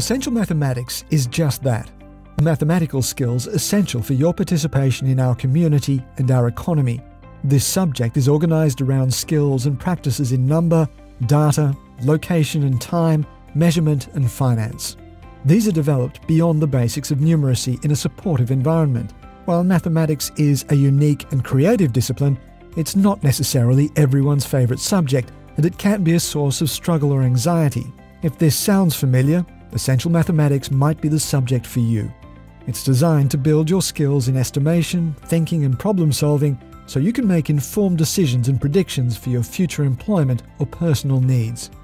Essential Mathematics is just that. Mathematical skills essential for your participation in our community and our economy. This subject is organised around skills and practices in number, data, location and time, measurement and finance. These are developed beyond the basics of numeracy in a supportive environment. While mathematics is a unique and creative discipline, it's not necessarily everyone's favourite subject, and it can be a source of struggle or anxiety. If this sounds familiar, Essential Mathematics might be the subject for you. It's designed to build your skills in estimation, thinking and problem solving, so you can make informed decisions and predictions for your future employment or personal needs.